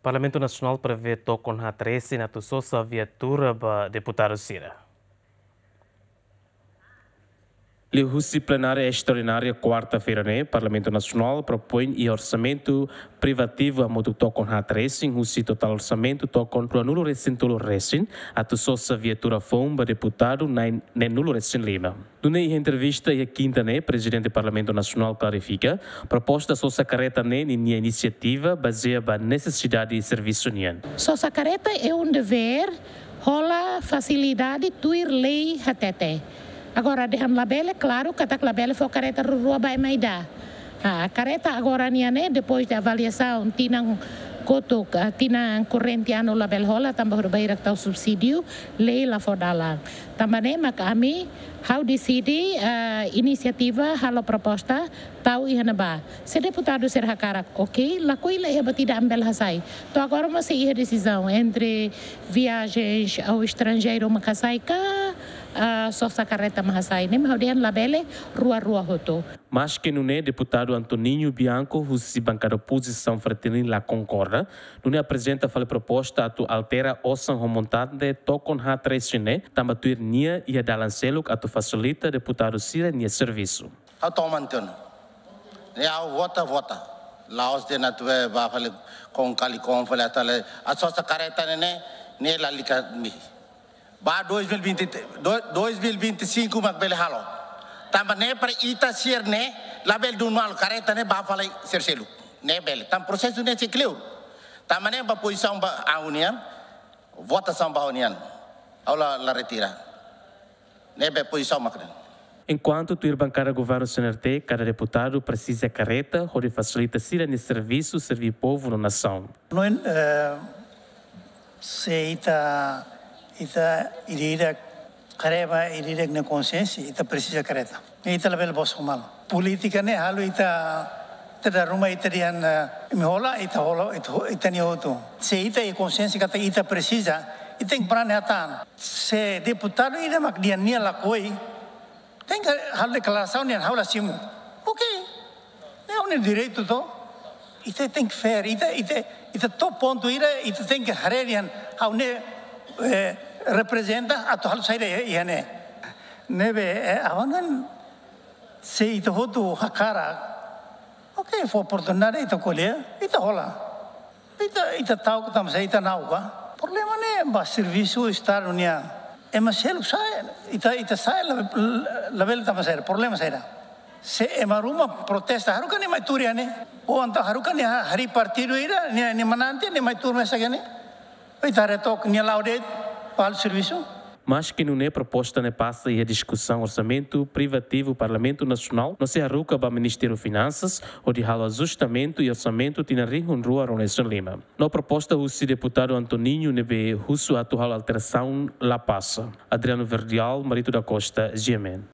Parlamentu Nasional prevê tokon resin atau sosa viatura ba Deputadu sira. Lihusi plenária extraordinária quarta-feira, Parlamento Nacional propõe e orçamento privativo a modo tokon resin, husi total orçamento tokon para nulo resin resin, atau sosa viatura fomba deputado nem nulo resin lima. Durante a entrevista e a quinta, presidente do Parlamento Nacional clarifica, proposta sosa careta minha iniciativa baseada na necessidade de serviço nian. Sosa careta é dever, rola facilidade tuir lei hatete. Agora, deham labele, claro, katak labele foi careta rua vai mais dar. A careta agora, depois da avaliação, tinang kotok, tinang corrente ano label rola, tambah berbayar tau subsídio, lei lá fora lá. Também, kami, how decide inisiativa, halo proposta, tau ihanaba. Se deputado ser hakarak, ok, lakoi lei tidak ambil hasai. Então agora masih ia decisão entre viagens ao estrangeiro makasai ka, sosa careta mahasai, mahaudian labele rua hoto. Mas que não é deputado Antoninho Bianco, se bancada oposição fraterna lá concorda, não apresenta a proposta a altera osan remontante tokon resin, tambatuir nia e a dalanceluk a facilita deputado sira nia serviço. Automanton. Ao vota. Laos de natue va fale com calicom fale atale a sosa careta ne la lica mi. Ba 2025 magbele halo. Tamba ne para ita sir label dunal careta ba fale serselu. Ne bel. Tam processo ne se clear. Tamba ne ba posição ba a união. Votação ba união. Aula la retira. Ne be posição macren. Enquanto tuir bancada governo CNRT, cada deputado precisa careta, onde facilita sira nesse serviço, servir povo na nação. Não se ita irida careba irida na consciência, ita precisa careta. Ita level boss mal. Política ne halu ita tada rumah ita dian mihola ita ni hotu. Se ita e consciência kata ita precisa, ita yang peran hatan. Se deputado ida mak dian nia lakoi. Tem que hal declaração nem hal asimu. Ok, é um direito to. Isso tem que fazer. Isso top ponto isso tem que harerian hal ne representa a to hal saída é né. Nebe avangan se itu hotu hakara. Ok, foi oportunidade itu colher. Itu hola. Itu tahu que estamos aí tá nauga. Problema né, mas serviço estar unia. É mas ele sai, ita sai level tambah saya, problema saya. Se emaruma protesta harukan ni mai turia ne, o anta harukan ni hari partido ira ni manante ni mai tur mesa gane. Ita retok ni laude pal serviço. Mas que não é proposta ne passa e a discussão orçamento privativo Parlamento Nacional não se arruca para o Ministério das Finanças ou de halo ajustamento e orçamento tina rihun rua Ronelson Lima. Na proposta o deputado Antoninho nebe husu atual alteração la passa. Adriano Verdial, Marido da Costa, GMN.